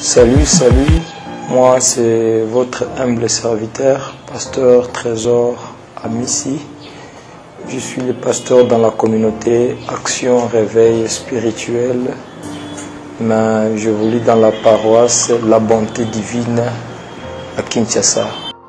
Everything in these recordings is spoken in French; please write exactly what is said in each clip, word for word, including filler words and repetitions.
Salut, salut, moi c'est votre humble serviteur, pasteur Trésor Amissi. Je suis le pasteur dans la communauté Action Réveil Spirituel, mais je vous lis dans la paroisse La Bonté Divine à Kinshasa.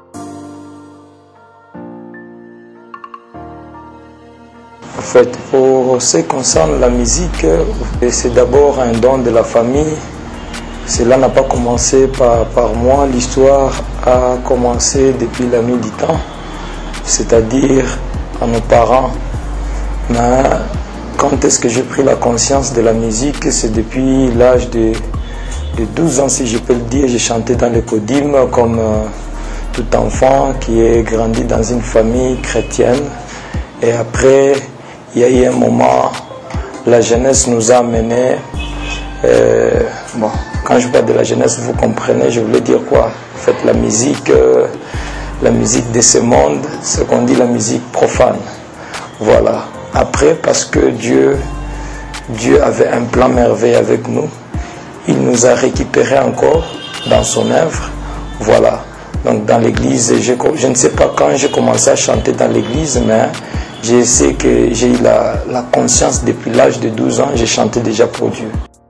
En fait, pour ce qui concerne la musique, c'est d'abord un don de la famille. Cela n'a pas commencé par, par moi, l'histoire a commencé depuis la nuit du temps, c'est-à-dire à nos parents. Mais quand est-ce que j'ai pris la conscience de la musique? C'est depuis l'âge de, de douze ans, si je peux le dire. J'ai chanté dans les codymes comme euh, tout enfant qui est grandi dans une famille chrétienne. Et après, il y a eu un moment, la jeunesse nous a amenés. Euh, bon, quand je parle de la jeunesse, vous comprenez, je voulais dire quoi? En fait, la musique, euh, la musique de ce monde, ce qu'on dit la musique profane. Voilà. Après, parce que Dieu, Dieu avait un plan merveilleux avec nous, il nous a récupérés encore dans son œuvre. Voilà. Donc dans l'église, je, je ne sais pas quand j'ai commencé à chanter dans l'église, mais je sais que j'ai eu la, la conscience depuis l'âge de douze ans, j'ai chanté déjà pour Dieu.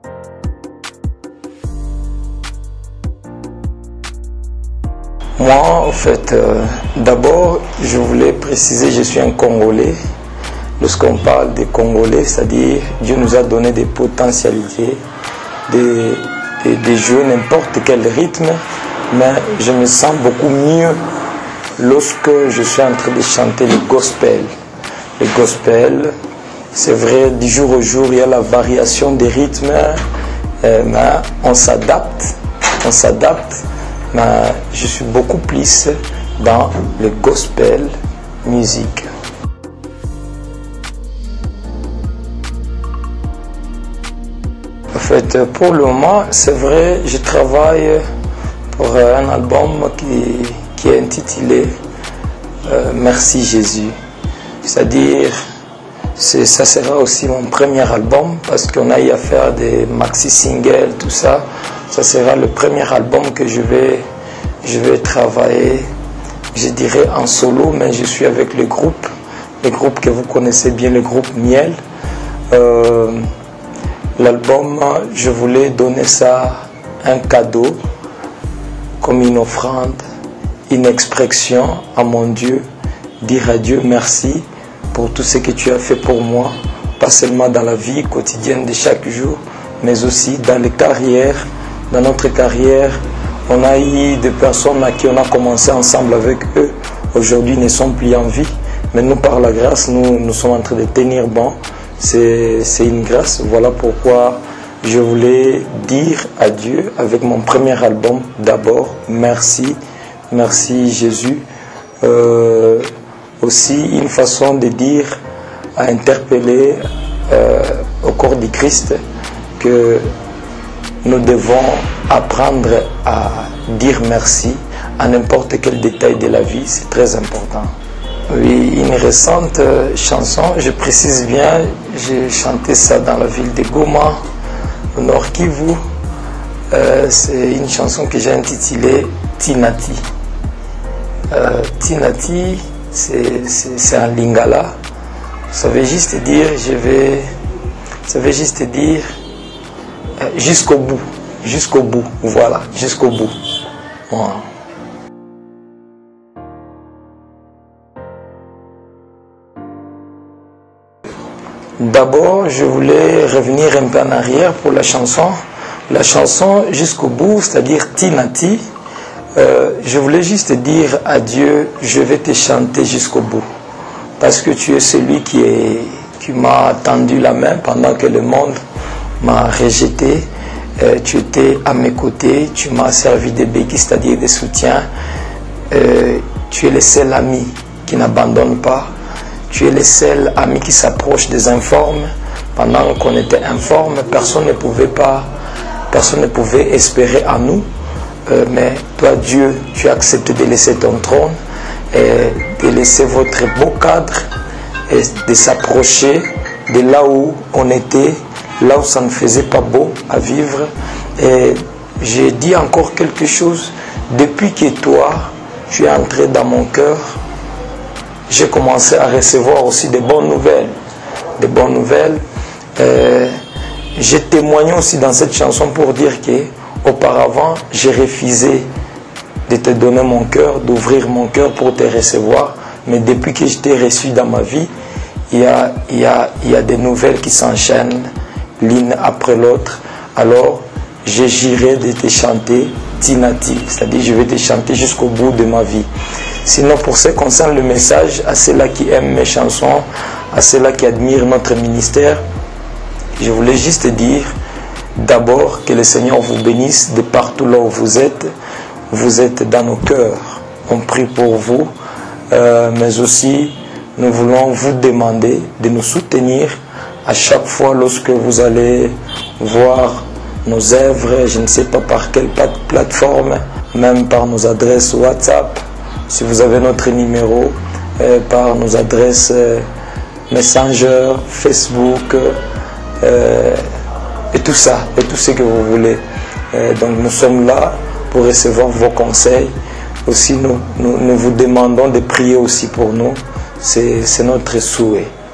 Moi, en fait, euh, d'abord, je voulais préciser, je suis un Congolais. Lorsqu'on parle des Congolais, c'est-à-dire Dieu nous a donné des potentialités, de, de, de jouer n'importe quel rythme, mais je me sens beaucoup mieux lorsque je suis en train de chanter le gospel. Le gospel, c'est vrai, du jour au jour, il y a la variation des rythmes, euh, mais on s'adapte, on s'adapte. Mais je suis beaucoup plus dans le gospel musique. En fait, pour le moment, c'est vrai, je travaille pour un album qui, qui est intitulé euh, Merci Jésus. C'est-à-dire, ça sera aussi mon premier album parce qu'on a eu à faire des maxi-singles, tout ça. Ça sera le premier album que je vais, je vais travailler, je dirais en solo, mais je suis avec le groupe, le groupe que vous connaissez bien, le groupe Miel. Euh, L'album, je voulais donner ça un cadeau, comme une offrande, une expression à mon Dieu, dire à Dieu merci pour tout ce que tu as fait pour moi, pas seulement dans la vie quotidienne de chaque jour, mais aussi dans les carrières. Dans notre carrière, on a eu des personnes à qui on a commencé ensemble avec eux. Aujourd'hui, ils ne sont plus en vie. Mais nous, par la grâce, nous, nous sommes en train de tenir bon. C'est une grâce. Voilà pourquoi je voulais dire à Dieu, avec mon premier album, d'abord, merci. Merci Jésus. Euh, aussi, une façon de dire, à interpeller euh, au corps du Christ que nous devons apprendre à dire merci à n'importe quel détail de la vie, c'est très important. Oui, une récente chanson, je précise bien, j'ai chanté ça dans la ville de Goma, au Nord Kivu. Euh, c'est une chanson que j'ai intitulée Tinati. Euh, Tinati, c'est un lingala. Ça veut juste dire, je vais, ça veut juste dire jusqu'au bout, jusqu'au bout, voilà, jusqu'au bout. Voilà. D'abord, je voulais revenir un peu en arrière pour la chanson. La chanson jusqu'au bout, c'est-à-dire Tinati, euh, je voulais juste dire à Dieu, je vais te chanter jusqu'au bout. Parce que tu es celui qui, est, qui m'a tendu la main pendant que le monde m'a rejeté, euh, tu étais à mes côtés, tu m'as servi de béquilles, c'est-à-dire de soutien. Euh, tu es le seul ami qui n'abandonne pas. Tu es le seul ami qui s'approche des informes. Pendant qu'on était informe, personne ne pouvait pas, personne ne pouvait espérer à nous. Euh, mais toi, Dieu, tu as accepté de laisser ton trône et de laisser votre beau cadre et de s'approcher de là où on était, là où ça ne faisait pas beau à vivre. Et j'ai dit encore quelque chose. Depuis que toi, tu es entré dans mon cœur, j'ai commencé à recevoir aussi des bonnes nouvelles. Des bonnes nouvelles. Euh, j'ai témoigné aussi dans cette chanson pour dire que auparavant, j'ai refusé de te donner mon cœur, d'ouvrir mon cœur pour te recevoir. Mais depuis que je t'ai reçu dans ma vie, il y a, il y a, il y a des nouvelles qui s'enchaînent l'une après l'autre. Alors, je j'irai de te chanter Tinati, c'est-à-dire je vais te chanter jusqu'au bout de ma vie. Sinon, pour ce qui concerne le message, à ceux-là qui aiment mes chansons, à ceux-là qui admirent notre ministère, je voulais juste dire d'abord que le Seigneur vous bénisse de partout là où vous êtes. Vous êtes dans nos cœurs. On prie pour vous, euh, mais aussi nous voulons vous demander de nous soutenir à chaque fois lorsque vous allez voir nos œuvres, je ne sais pas par quelle plateforme, même par nos adresses WhatsApp, si vous avez notre numéro, euh, par nos adresses euh, Messenger, Facebook, euh, et tout ça, et tout ce que vous voulez. Euh, donc nous sommes là pour recevoir vos conseils. Aussi, nous, nous, nous vous demandons de prier aussi pour nous. C'est notre souhait.